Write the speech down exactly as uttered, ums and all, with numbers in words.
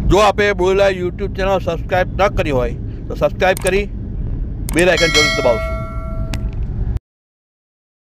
જો આપે બોલેલા YouTube channel subscribe ન કરી હોય તો સબસ્ક્રાઈબ કરી બેલ આઇકન જરૂર દબાવશો।